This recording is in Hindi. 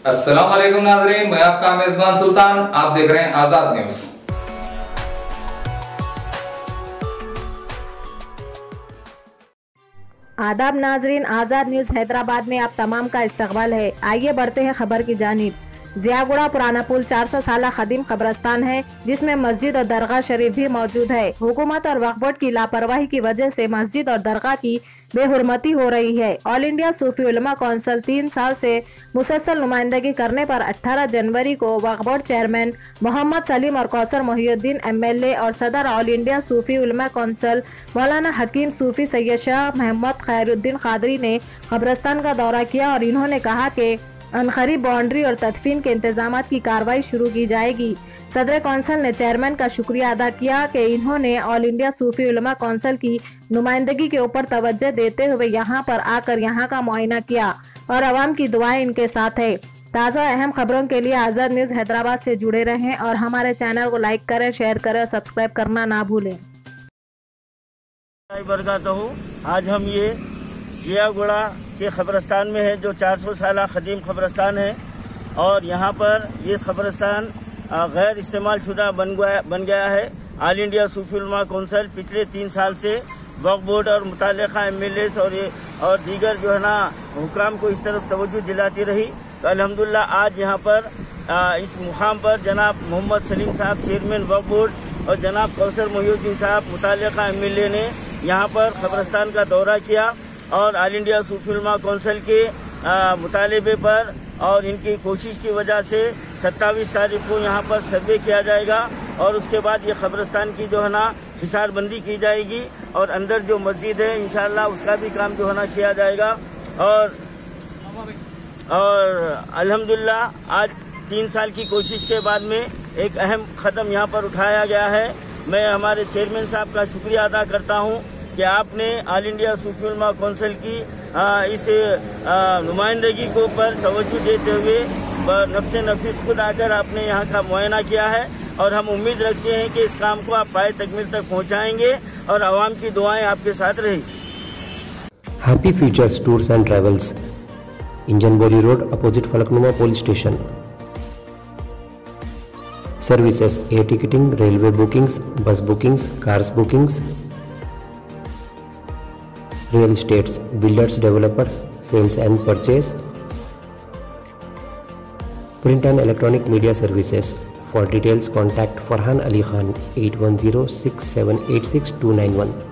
अस्सलाम वालेकुम नाज़रीन, मैं आपका मेज़बान सुल्तान। आप देख रहे हैं आज़ाद न्यूज़। आदाब नाजरीन, आज़ाद न्यूज़ हैदराबाद में आप तमाम का इस्तकबाल है। आइए बढ़ते हैं खबर की जानिब। जियागुड़ा पुराना पुल 400 साल कदीम कब्रस्तान है, जिसमें मस्जिद और दरगाह शरीफ भी मौजूद है। हुकूमत और वक्फ बोर्ड की लापरवाही की वजह से मस्जिद और दरगाह की बेहुरमती हो रही है। ऑल इंडिया सूफी उलमा कौंसिल 3 साल से मुसलसल नुमाइंदगी करने पर 18 जनवरी को वक्फ बोर्ड चेयरमैन मोहम्मद सलीम और कौसर मोहिउद्दीन MLA और सदर ऑल इंडिया सूफी उलमा कौंसिल मौलाना हकीम सूफी सैयद शाह मोहम्मद खैरुद्दीन कादरी ने कब्रस्तान का दौरा किया और इन्होंने कहा कि अनकरीब बाउंड्री और तदफीन के इंतजाम की कार्रवाई शुरू की जाएगी। सदर कौंसिल ने चेयरमैन का शुक्रिया अदा किया कि इन्होंने ऑल इंडिया सूफी उलमा कौंसिल की नुमाइंदगी के ऊपर तवज्जो देते हुए यहाँ पर आकर यहाँ का मुआयना किया और आवाम की दुआएं इनके साथ है। ताज़ा अहम खबरों के लिए आज़ाद न्यूज़ हैदराबाद से जुड़े रहें और हमारे चैनल को लाइक करें, शेयर करें और सब्सक्राइब करना ना भूलें। आज हम ये जियागुड़ा के कब्रस्तान में है, जो 400 साल कदीम कब्रस्तान है और यहाँ पर ये कब्रस्तान गैर इस्तेमाल शुदा बन गया है। ऑल इंडिया सूफी उलमा कौंसिल पिछले 3 साल से वक्फ बोर्ड और मुताल्लिका MLAs और दीगर जो है ना हुक्काम को इस तरफ तवज्जो दिलाती रही। तो अल्हम्दुलिल्लाह आज यहाँ पर इस मुकाम पर जनाब मोहम्मद सलीम साहब चेयरमैन वक्फ बोर्ड और जनाब कौसर मोहिउद्दीन साहब मुताल्लिका MLA ने यहाँ पर कब्रस्तान का दौरा किया और ऑल इंडिया सूफी उलमा कौंसिल के मुतालबे पर और इनकी कोशिश की वजह से 27 तारीख को यहाँ पर सर्वे किया जाएगा और उसके बाद ये कब्रस्तान की जो है ना हिसारबंदी की जाएगी और अंदर जो मस्जिद है इंशाअल्लाह उसका भी काम जो है ना किया जाएगा। और अल्हम्दुलिल्लाह आज 3 साल की कोशिश के बाद में एक अहम कदम यहाँ पर उठाया गया है। मैं हमारे चेयरमैन साहब का शुक्रिया अदा करता हूँ कि आपने ऑल इंडिया सूफी उलमा कौंसिल की इस नुमाइंदगी को पर तवज्जो देते हुए नफ्से नफीस खुद आकर आपने यहाँ का मुआयना किया है और हम उम्मीद रखते हैं कि इस काम को आप पाए तकमील तक पहुँचाएंगे और आवाम की दुआएं आपके साथ रहेगी। Happy futures tours and travels, Engine Bowli road, opposite Falaknuma police station. Services: air ticketing, railway bookings, bus bookings, cars bookings, real estates, builders, developers, sales and purchase, print and electronic media services. For details contact Farhan Ali Khan 8106786291.